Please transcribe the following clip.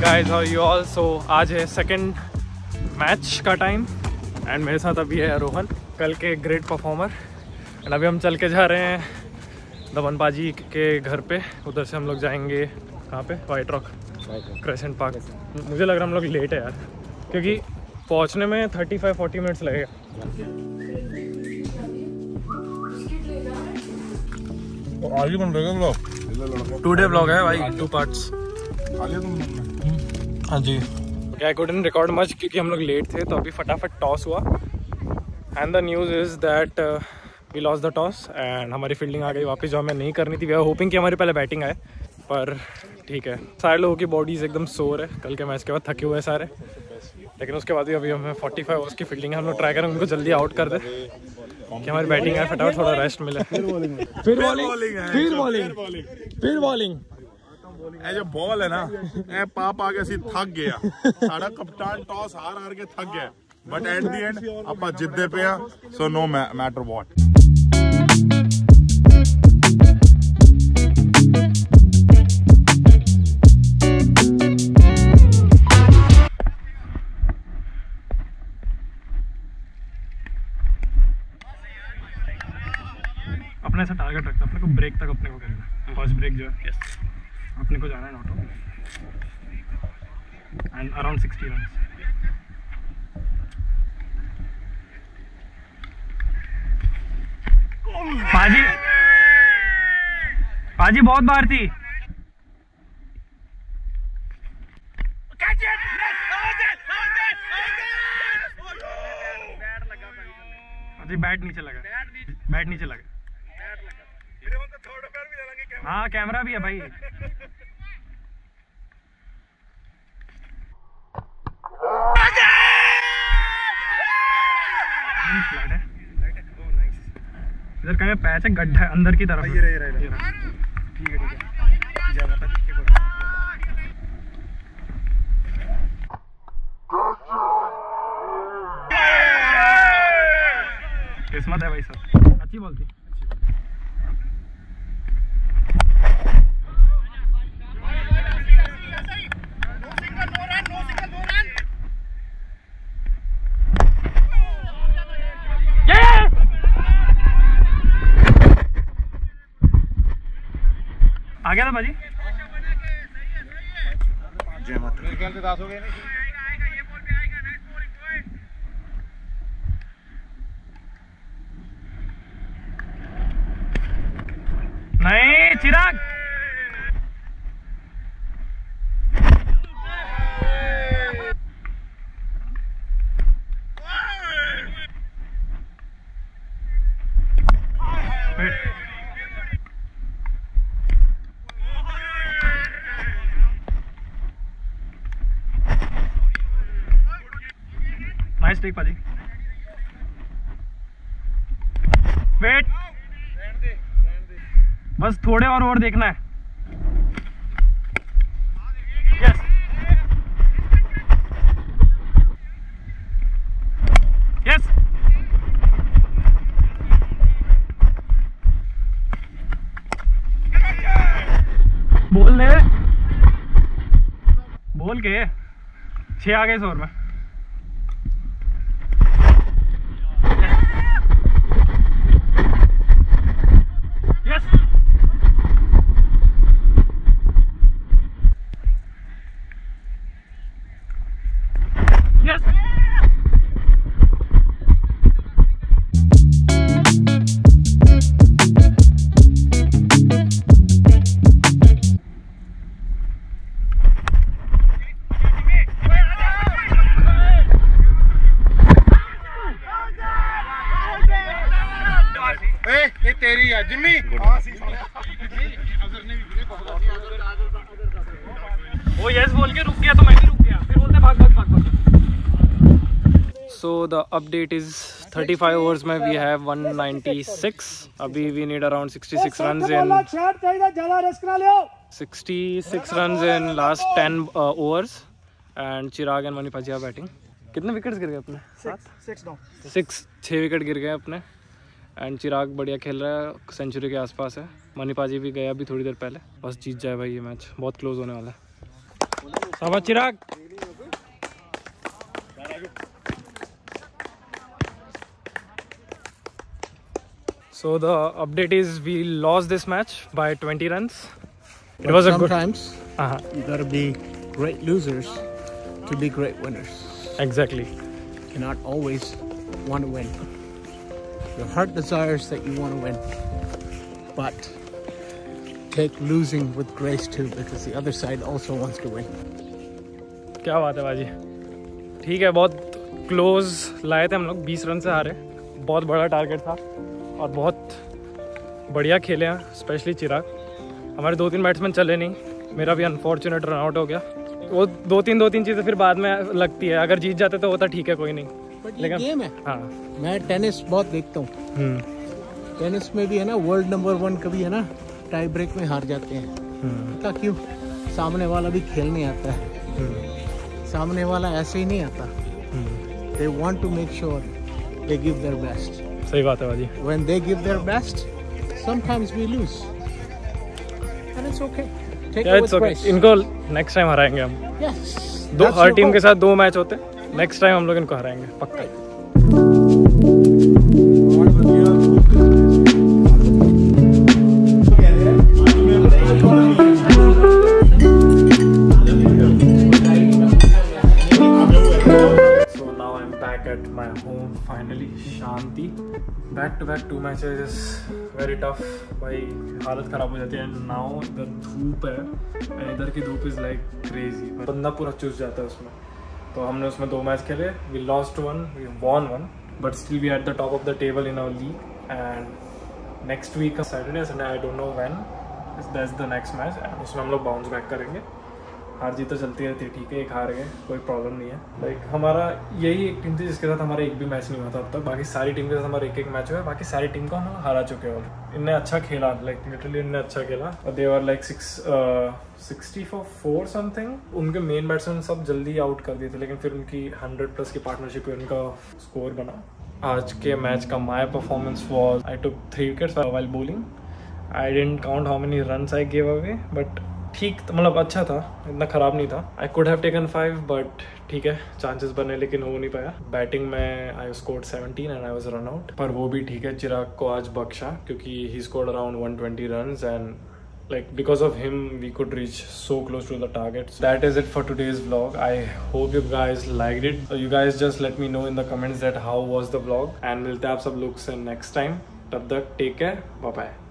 guys, how are you all? So आज है second match का टाइम एंड मेरे साथ अभी है रोहन, कल के ग्रेट परफॉर्मर। एंड अभी हम चल के जा रहे हैं दमन पाजी के घर पे। उधर से हम लोग जाएंगे कहाँ पे? White rock crescent park. मुझे लग रहा है हम लोग लेट है यार, क्योंकि पहुँचने में 35-40 मिनट्स लगेगा। आज ही बन रहेगा ब्लॉग, 2 डे ब्लॉग है भाई, 2 पार्ट्स। हाँ जी, आई कुडंट रिकॉर्ड मच क्योंकि हम लोग लेट थे। तो अभी फटाफट टॉस हुआ and the news is that we lost the toss and हमारी फील्डिंग आ गई वापस, जो हमें नहीं करनी थी। वी आर होपिंग कि हमारी पहले बैटिंग आए, पर ठीक है। सारे लोगों की बॉडीज एकदम सोर है, कल के मैच के बाद थके हुए हैं सारे। लेकिन उसके बाद भी अभी हमें 45 ओवर्स की फील्डिंग है। हम लोग ट्राई करें उनको जल्दी आउट कर दे कि हमारी बैटिंग आए, फटाफट थोड़ा रेस्ट मिले। फिर बॉलिंग ਇਹ ਜੋ ਬॉल है ना, ਇਹ ਪਾਪ ਆ ਕੇ ਅਸੀਂ ਥੱਕ ਗਏ ਆ। ਸਾਡਾ ਕਪਤਾਨ ਟਾਸ ਹਾਰ ਕੇ ਥੱਕ ਗਿਆ, ਬਟ ਐਟ ਦੀ ਐਂਡ ਆਪਾਂ ਜਿੱਤਦੇ ਪਏ ਆ। So no matter what. अपने से टारगेट रखता है, अपने को ब्रेक तक अपने को करना है। फर्स्ट ब्रेक जो है अपने को जाना है नॉट एंड अराउंड 60 रन। पाजी पाजी बहुत बार थी। पाजी बैट नीचे लगा, बैट नीचे लगा। हाँ कैमरा भी है भाई। इधर कहीं पैच है, गड्ढा है अंदर की तरफ। ठीक है किस्मत है भाई सर, अच्छी बॉल थी। आ गया था भाजी। नहीं चिराग, नाइस टेक पाजी। वेट, बस थोड़े और ओवर देखना है। यस यस, बोल ले, बोल के 6 आ गए इस ओवर में। तेरी है जिम्मी। वो यस बोल के रुक गया तो मैं भी रुक गया, फिर बोलते भाग भाग भाग भाग। So the update is 35 overs में वी हैव 196। अभी we need around 66 runs in last 10 overs and Chirag and Mani पाजी आर बैटिंग। कितने विकेट्स गिर गए अपने? 6 विकेट गिर गए अपने। एंड चिराग बढ़िया खेल रहा है, सेंचुरी के आसपास है। मनी पाजी भी गया अभी थोड़ी देर पहले। बस जीत जाए भाई ये मैच, बहुत क्लोज होने वाला है। शाबाश चिराग। So the update is we lost this match by 20 runs. It was a good. Sometimes you gotta be great losers to be great winners. Exactly. You cannot always want to win. Your heart desires that you want to win, but take losing with grace too, because the other side also wants to win. क्या बात है बाजी। ठीक है, बहुत close लाए थे हम लोग, 20 रन से हारे। बहुत बड़ा टारगेट था और बहुत बढ़िया खेले हैं, स्पेशली चिराग। हमारे 2-3 बैट्समैन चले नहीं, मेरा भी अनफॉर्चुनेट रन आउट हो गया। वो दो तीन चीज़ें फिर बाद में लगती है, अगर जीत जाते तो होता ठीक है, कोई नहीं। लेकिन गेम है। हाँ, मैं टेनिस बहुत देखता हूँ। टेनिस में भी है ना, वर्ल्ड नंबर 1 कभी है ना टाई ब्रेक में हार जाते हैं। क्या क्यों? सामने वाला भी खेलने आता है, सामने वाला ऐसे ही नहीं आता। They want to make sure they give their best. सही बात है बाजी। When they give their best, sometimes we lose, and it's okay. Take it with grace. इनको नेक्स्ट टाइम हराएंगे हम। Yes. हर टीम के साथ 2 मैच होते हैं, नेक्स्ट टाइम हम लोग इनको हराएंगे पक्का। At my home finally, शांति। Back to back 2 matches is very tough भाई, हालत ख़राब हो जाती है। नाउ इधर धूप है, इधर की धूप इज़ लाइक क्रेजी, बंदा पूरा चूस जाता है उसमें। तो हमने उसमें 2 मैच खेले, we lost 1, we won 1, but still we at the top of the table in our league. And next week Saturday Sunday, I don't know when, that's the next match, and उसमें हम लोग bounce back करेंगे। हार जीत तो चलती रहती है, ठीक है, एक हार गए, कोई प्रॉब्लम नहीं है। लाइक हमारा यही एक टीम थी जिसके साथ हमारा एक भी मैच नहीं हुआ था अब तक। बाकी सारी टीम के साथ हमारा एक मैच हुआ है, बाकी सारी टीम को हम हारा चुके हैं। इनने अच्छा खेला, लाइक लिटरली इनने अच्छा खेला। They were like 60 for 4 something. उनके मेन बैट्समैन सब जल्दी आउट कर दिए थे, लेकिन फिर उनकी 100+ की पार्टनरशिप पे उनका स्कोर बना। आज के मैच का my performance was, I took 3 wickets while bowling. I didn't count how many runs I give away, but ठीक, मतलब अच्छा था, इतना ख़राब नहीं था। I could have taken 5, but ठीक है, चांसेस बने लेकिन हो नहीं पाया। बैटिंग में I scored 17 and I was run out, पर वो भी ठीक है। चिराग को आज बख्शा क्योंकि he scored around 120 runs and like because of him we could reach so close to the targets. That is it for today's vlog. I hope you guys liked it. You guys just let me know in the comments that how was the vlog, and we'll tap some looks in next time. Tab tak take care, bye bye.